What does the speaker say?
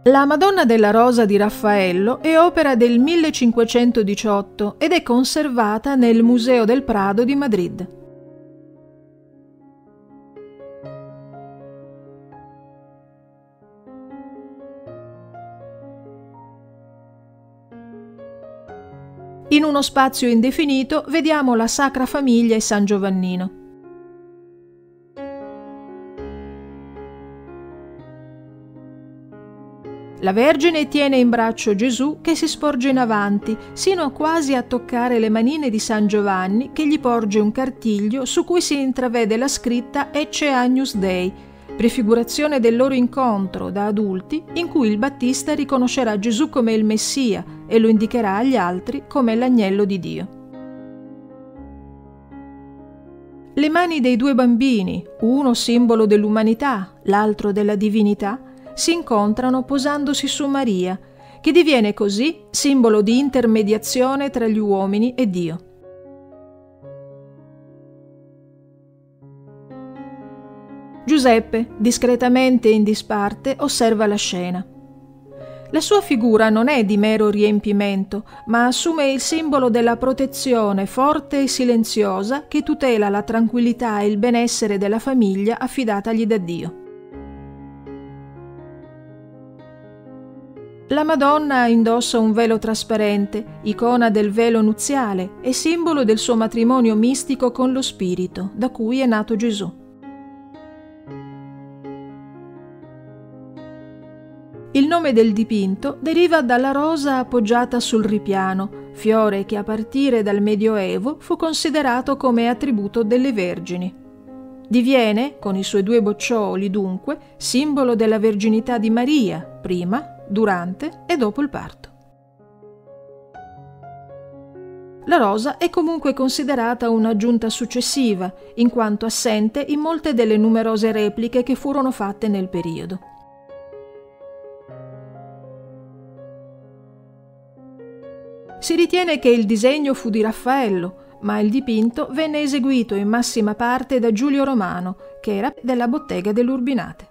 La Madonna della Rosa di Raffaello è opera del 1518 ed è conservata nel Museo del Prado di Madrid. In uno spazio indefinito vediamo la Sacra Famiglia e San Giovannino. La Vergine tiene in braccio Gesù che si sporge in avanti, sino quasi a toccare le manine di San Giovanni che gli porge un cartiglio su cui si intravede la scritta Ecce Agnus Dei, prefigurazione del loro incontro da adulti in cui il Battista riconoscerà Gesù come il Messia e lo indicherà agli altri come l'agnello di Dio. Le mani dei due bambini, uno simbolo dell'umanità, l'altro della divinità, si incontrano posandosi su Maria, che diviene così simbolo di intermediazione tra gli uomini e Dio. Giuseppe, discretamente e in disparte, osserva la scena. La sua figura non è di mero riempimento, ma assume il simbolo della protezione forte e silenziosa che tutela la tranquillità e il benessere della famiglia affidatagli da Dio. La Madonna indossa un velo trasparente, icona del velo nuziale e simbolo del suo matrimonio mistico con lo Spirito, da cui è nato Gesù. Il nome del dipinto deriva dalla rosa appoggiata sul ripiano, fiore che a partire dal Medioevo fu considerato come attributo delle vergini. Diviene, con i suoi due boccioli dunque, simbolo della verginità di Maria, prima, durante e dopo il parto. La rosa è comunque considerata un'aggiunta successiva, in quanto assente in molte delle numerose repliche che furono fatte nel periodo. Si ritiene che il disegno fu di Raffaello, ma il dipinto venne eseguito in massima parte da Giulio Romano, che era della bottega dell'Urbinate.